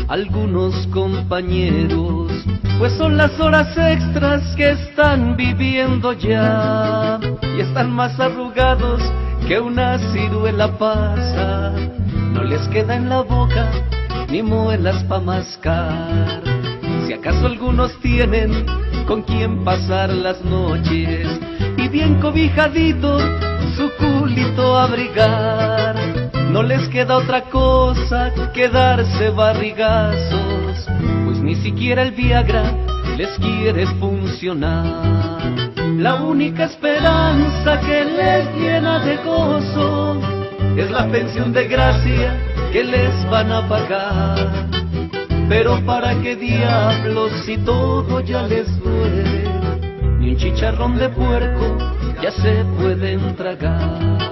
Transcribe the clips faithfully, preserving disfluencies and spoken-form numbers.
algunos compañeros, pues son las horas extras que están viviendo ya, y están más arrugados que una ciruela pasa, no les queda en la boca ni muelas pa' mascar. Si acaso algunos tienen con quien pasar las noches y bien cobijadito su culito abrigar, no les queda otra cosa que darse barrigazos, pues ni siquiera el Viagra les quiere funcionar. La única esperanza que les llena de gozo es la pensión de gracia que les van a pagar. Pero para qué diablos si todo ya les duele, ni un chicharrón de puerco ya se pueden tragar.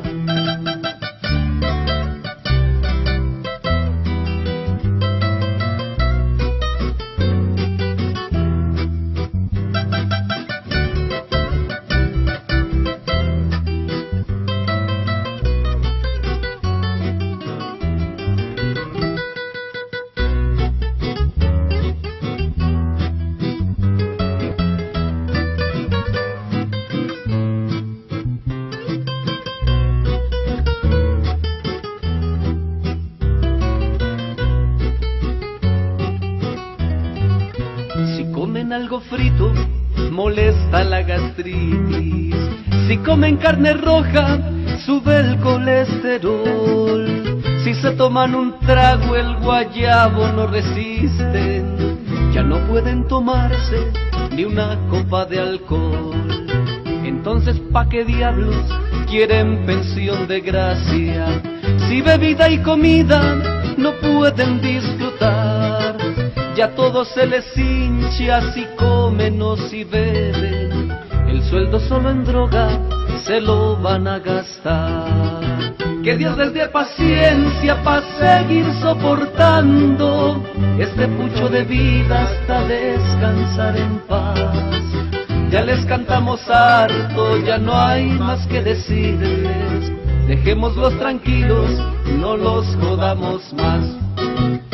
Algo frito molesta la gastritis, si comen carne roja sube el colesterol, si se toman un trago el guayabo no resisten, ya no pueden tomarse ni una copa de alcohol. Entonces ¿pa' qué diablos quieren pensión de gracia si bebida y comida no pueden disfrutar? Ya todo se les hincha si comen o si beben, el sueldo solo en droga se lo van a gastar. Que Dios les dé paciencia pa' seguir soportando este pucho de vida hasta descansar en paz. Ya les cantamos harto, ya no hay más que decirles, dejémoslos tranquilos, no los jodamos más.